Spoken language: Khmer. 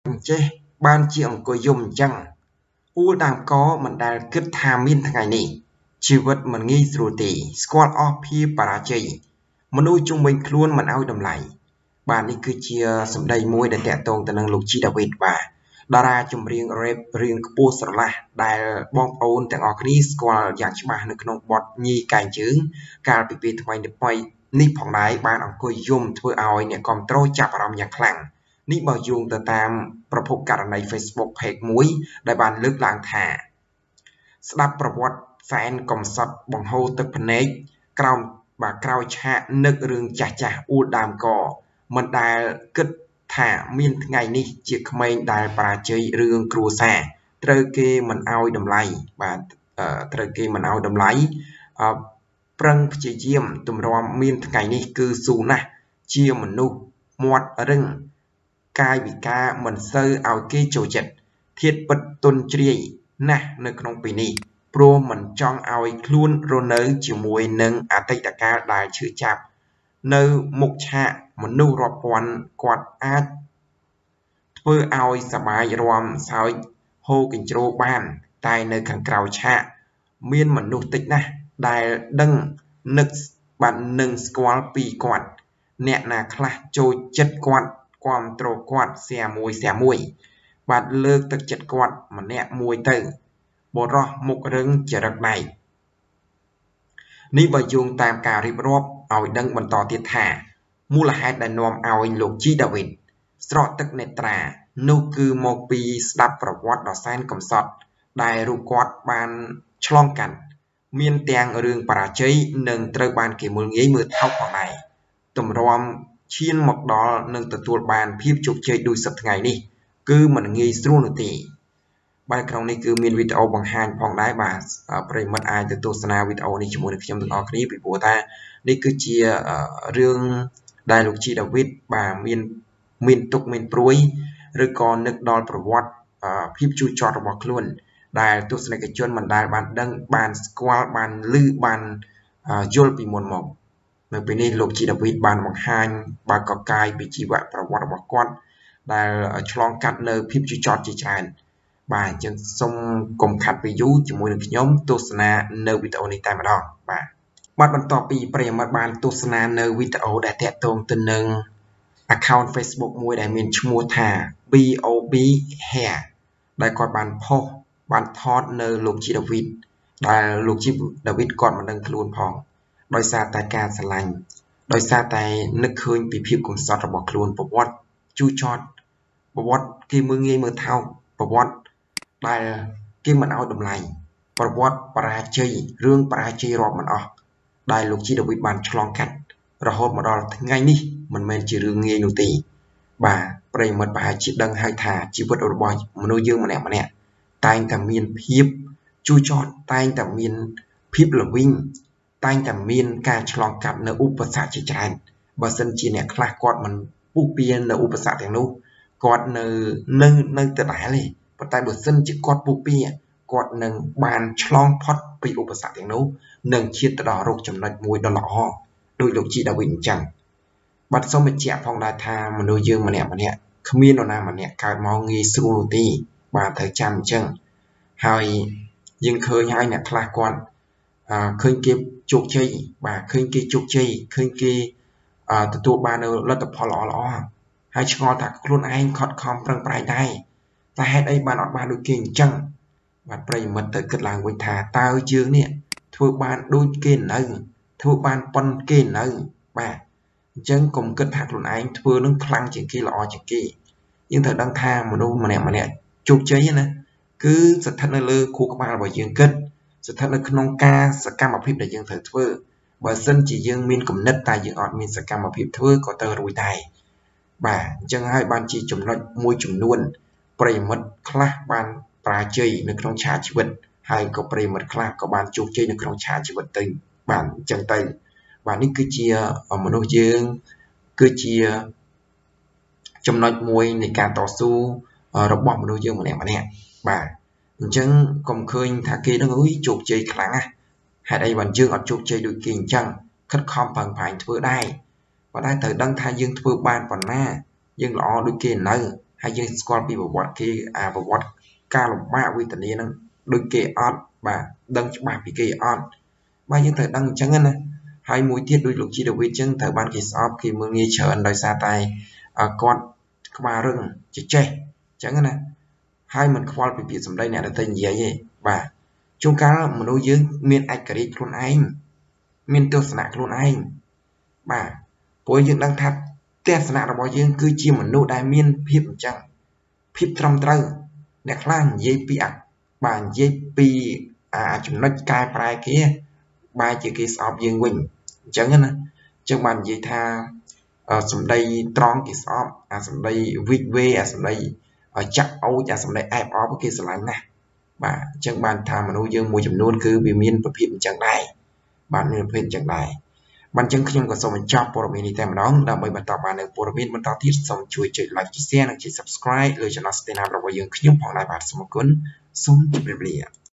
ចេះបានជាអង្គុយយំអញ្ចឹងអ៊ូលតាមកមិនដែលគិតថាមានថ្ងៃនេះជីវិតមិនងាយស្រួលទេស្គាល់អស់ភាពបរាជ័យមនុស្សជុំវិញខ្លួនមិនឲ្យតម្លៃបាទនេះគឺជាសម្ដីមួយដែលតាក់ទងទៅនឹងលោកជីដាវីតបាទតារាចម្រៀង rap រៀងខ្ពស់ស្រឡះដែលបងប្អូនទាំងអស់គ្នាស្គាល់យ៉ាងច្បាស់នៅក្នុងបទញីកែងជើងកាលពីពេលថ្មីនេះផងដែរបានអង្គុយយំធ្វើឲ្យអ្នកគាំទ្រចាប់អារម្មណ៍យ៉ាងខ្លាំងនេះបើយោងទៅតាមប្រភពករណី Facebook page មួយដែលបានលើកឡើងថាស្ដាប់ប្រវត្តិសែនកំសត់បង្ហូរទឹកភ្នែកក្រោយឆាកនឹករឿងចាស់អ៊ូលដើមកមិនដែលគិតថាមានថ្ងៃនេះជាក្មេងដែលបរាជ័យរឿងគ្រួសារត្រូវគេមិនឲ្យតម្លៃបាទត្រូវគេមិនឲ្យតម្លៃប្រឹងព្យាយាមទម្រាំមានថ្ងៃនេះគឺស៊ូណាស់ជាមនុស្សមាត់រឹងកាយវិការមិនសូវឲ្យគេចូលចិត្តធៀបពិតទុនជ្រាយណាស់នៅក្នុងពេលនេះព្រោះមិនចង់ឲ្យខ្លួនរស់នៅជាមួយនឹងអតីតកាលដែលឈឺចាប់នៅមុខឆាកមនុស្សរាប់ពាន់គាត់អាចធ្វើឲ្យសបាយរាំសើចហូរកញ្ជ្រោបានតែនៅខាងក្រៅឆាកមានមនុស្សតិចណាស់ដែលដឹងនឹកបាននឹងស្គាល់ពីគាត់អ្នកណាខ្លះចូលចិត្តគាត់គាំទ្រគាត់แซ่មួយបាទលើកទឹកចិត្តគាត់ម្នាក់មួយទៅបរោះមុខរឹងចរិតដៃនេះបើយោងតាមការរៀបរាប់ឲ្យដឹងបន្តទៀតថាមូលហេតុដែលនាំឲ្យលោកជីដាវីតស្រក់ទឹកនេត្រានោះគឺមកពីស្ដាប់ប្រវត្តិដ៏សែនកំសត់ដែលរូបគាត់បានឆ្លងកាត់មានទាំងរឿងបរាជ័យនិងត្រូវបានគេមើលងាយមើលថោកផងដែរទម្រាំឈានមកដល់នឹងទទួលបានភាពជោគជ័យដូចសប្តាហ៍ថ្ងៃនេះគឺមិនងាយស្រួលនោះទេបាទក្នុងនេះគឺមានវីដេអូបង្ហាញផងដែរបាទប្រិយមិត្តអាចទៅទស្សនាវីដេអូនេះជាមួយនឹងខ្ញុំទាំងអស់គ្នាពីព្រោះថានេះគឺជារឿងដែលលោកជីដាវីតបាទមានទុកមានព្រួយឬក៏នឹកដល់ប្រវត្តិភាពជូរចត់របស់ខ្លួនដែលទស្សនិកជនមិនដែលបានដឹងបានស្គាល់បានឮបានយល់ពីមុនមកនៅពេលនេះលោកជីដាវីតបានបង្ហាញបើកកាយពីជីវប្រវត្តិរបស់គាត់ដែលឆ្លងកាត់នៅភាពជូរចត់ជាច្រើនបាទអញ្ចឹងសូមកុំខាត់ពីយូរជាមួយនឹងខ្ញុំទស្សនានៅវីដេអូនេះតែម្ដងបាទបន្ទាប់ពីប្រិយមិត្តបានទស្សនានៅវីដេអូដែលតាក់ទងទៅនឹង account Facebook មួយដែលមានឈ្មោះថា BOB Hair ដែលគាត់បានផុសបានថតនៅលោកជីដាវីតដែលលោកជីដាវីតគាត់មិនដឹងខ្លួនផងដោយសារតែការស្រឡាញ់ដោយសារតែនឹកឃើញពីភាពកំសត់របស់ខ្លួនប្រវត្តិជូរចត់ប្រវត្តិគេមើលងាយមើលថោកប្រវត្តិដែលគេមិនឲ្យតម្លៃប្រវត្តិបរាជ័យរឿងបរាជ័យរាប់មិនអស់ដែលលោកជីដាវីតបានឆ្លងកាត់រហូតមកដល់ថ្ងៃនេះមិនមែនជារឿងងាយនោះទេបាទប្រិយមិត្តប្រហែលជាដឹងហើយថាជីវិតរបស់មនុស្សយើងម្នាក់តែងតែមានភាពជូរចត់តែងតែមានភាពល្វីងតែងតែមានការឆ្លងកាត់នៅឧបសគ្គជាច្រើនបើសិនជាអ្នកខ្លះគាត់មិនពុះពៀនៅឧបសគ្គទាំងនោះគាត់នៅទៅដែរទេប៉ុន្តែបើសិនជាគាត់ពុះពៀគាត់នឹងបានឆ្លងផុតពីឧបសគ្គទាំងនោះនឹងឈានទៅដល់រកចំណុចមួយដ៏ល្អដោយលោកជីដាវីតអញ្ចឹងបាទសូមបញ្ជាក់ផងដែរថាមនុស្សយើងម្នាក់គ្មាននរណាម្នាក់កើតមកងាយស្រួលទេបាទត្រូវចាំអញ្ចឹងហើយយើងឃើញហើយអ្នកខ្លះគាត់ឃើញគេជោគជ័យបាទឃើញគេជោគជ័យឃើញគេទទួលបាននៅលទ្ធផលល្អហើយឆ្ងល់ថាខ្លួនឯងខិតខំប្រឹងប្រែងដែរតែហេតុអីបានអត់បានដូចគេអញ្ចឹងបាទប្រិយមិត្តទៅគិតឡើងវិញថាតើយើងនេះធ្វើបានដូចគេនៅធ្វើបានប៉ុនគេនៅបាទអញ្ចឹងកុំគិតថាខ្លួនឯងធ្វើនឹងខ្លាំងជាងគេល្អជាងគេយើងត្រូវដឹងថាមនុស្សម្នាក់ជោគជ័យណាគឺស្ថិតនៅលើខួរក្បាលរបស់យើងគិតស្ថិតនៅក្នុងការសកម្មភាពដែលយើងត្រូវធ្វើបើសិនជាយើងមានគំនិតតែយើងអត់មានសកម្មភាពធ្វើក៏ទៅរួចដែរបាទអញ្ចឹងហើយបានជាចំណុចមួយចំនួនប្រិយមិត្តខ្លះបានបរាជ័យនៅក្នុងឆាកជីវិតហើយក៏ប្រិយមិត្តខ្លះក៏បានជោគជ័យនៅក្នុងឆាកជីវិតទៅបាទអញ្ចឹងទៅបាទនេះគឺជាមនុស្សយើងគឺជាចំណុចមួយនៃការតស៊ូរបស់មនុស្សយើងម្នាក់បាទអញ្ចឹងកុំឃើញថាគេនឹងជោគជ័យខ្លាំងណាស់ហេតុអីបានយើងអត់ជោគជ័យដូចគេអញ្ចឹងខិតខំប្រឹងប្រែងធ្វើដែរប៉ុន្តែត្រូវដឹងថាយើងធ្វើបានប៉ុណ្ណាយើងល្អដូចគេនៅហើយយើងស្គាល់ពីប្រវត្តិគេប្រវត្តិការលំបាកវេទនាហ្នឹងដូចគេអត់បាទដឹងច្បាស់ពីគេអត់បាទយើងត្រូវដឹងអញ្ចឹងណាហើយមួយទៀតដូចលោកជីដាវីតអញ្ចឹងត្រូវបានគេស្អប់គេមើលងាយច្រើនដោយសារតែគាត់ក្បាលរឹងចេះអញ្ចឹងណាហើយមិនខ្វល់ពីពាក្យសម្ដីអ្នកដទៃនិយាយទេបាទជួនកាលមនុស្សយើងមានឯករាជ្យខ្លួនឯងមានទស្សនៈខ្លួនឯងបាទព្រោះយើងដឹងថាទស្សនៈរបស់យើងគឺជាមនុស្សដែលមានភាពអញ្ចឹងភាពត្រឹមត្រូវអ្នកខ្លះនិយាយពីបាទនិយាយពីចំណុចកែប្រែគេបែរជាគេស្អប់យើងវិញអញ្ចឹងណាអញ្ចឹងបាននិយាយថាសម្ដីត្រង់គេស្អប់សម្ដីវិកវេសម្ដីចាក់អូចសម្ដីអែបអបគេស្រឡាញ់ណាស់បាទអញ្ចឹងបានថាមនុស្សយើងមួយចំនួនគឺវាមានប្រភេទអញ្ចឹងដែរបាទមានប្រភេទអញ្ចឹងដែរបាទអញ្ចឹងខ្ញុំក៏សូមបញ្ចប់ព័ត៌មាននេះតែម្ដងដើម្បីបន្តបាននៅព័ត៌មានបន្តទៀតសូមជួយចុច like ចុច share និងចុច subscribe លើ channel Stand Up របស់យើងខ្ញុំផងដែរបាទសូមអរគុណសូមជម្រាបលា